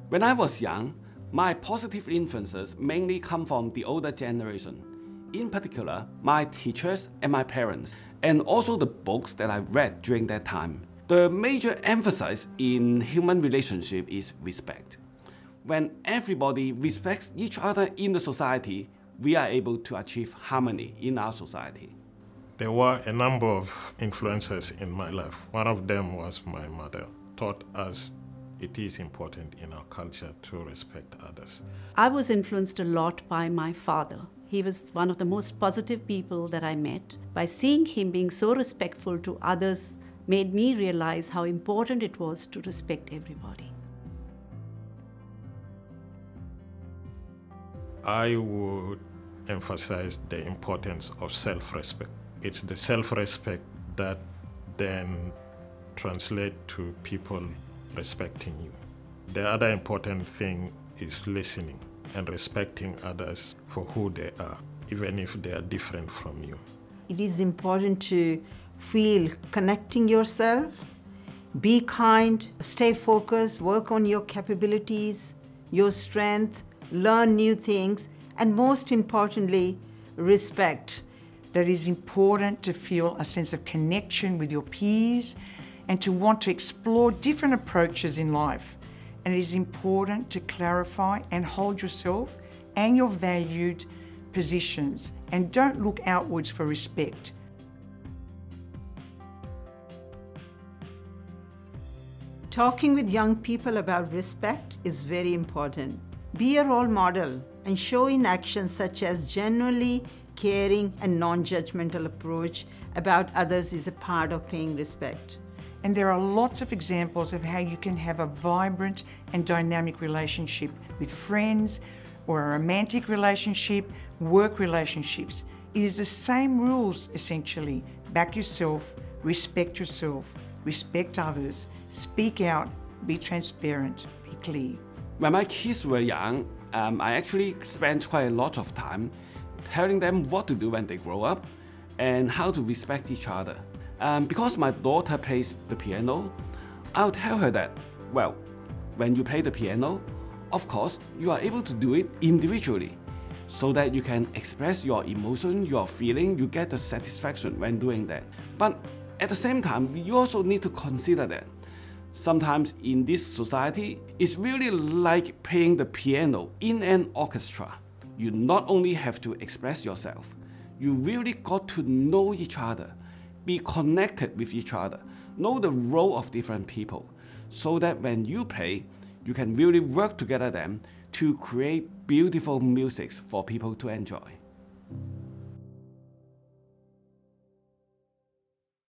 When I was young, my positive influences mainly come from the older generation. In particular, my teachers and my parents, and also the books that I read during that time. The major emphasis in human relationship is respect. When everybody respects each other in the society, we are able to achieve harmony in our society. There were a number of influences in my life. One of them was my mother, taught us it is important in our culture to respect others. I was influenced a lot by my father. He was one of the most positive people that I met. By seeing him being so respectful to others made me realize how important it was to respect everybody. I would emphasize the importance of self-respect. It's the self-respect that then translates to people respecting you. The other important thing is listening and respecting others for who they are, even if they are different from you. It is important to feel connecting yourself, be kind, stay focused, work on your capabilities, your strength, learn new things, and most importantly, respect. That it is important to feel a sense of connection with your peers and to want to explore different approaches in life. And it is important to clarify and hold yourself and your valued positions, and don't look outwards for respect. Talking with young people about respect is very important. Be a role model and show in action such as genuinely caring and non-judgmental approach about others is a part of paying respect. And there are lots of examples of how you can have a vibrant and dynamic relationship with friends, or a romantic relationship, work relationships. It is the same rules essentially. Back yourself, respect others, speak out, be transparent, be clear. When my kids were young, I actually spent quite a lot of time telling them what to do when they grow up and how to respect each other. Because my daughter plays the piano, I'll tell her that, well, when you play the piano, of course, you are able to do it individually so that you can express your emotion, your feeling, you get the satisfaction when doing that. But at the same time, you also need to consider that sometimes in this society, it's really like playing the piano in an orchestra. You not only have to express yourself, you really got to know each other, be connected with each other, know the role of different people, so that when you play, you can really work together then to create beautiful music for people to enjoy.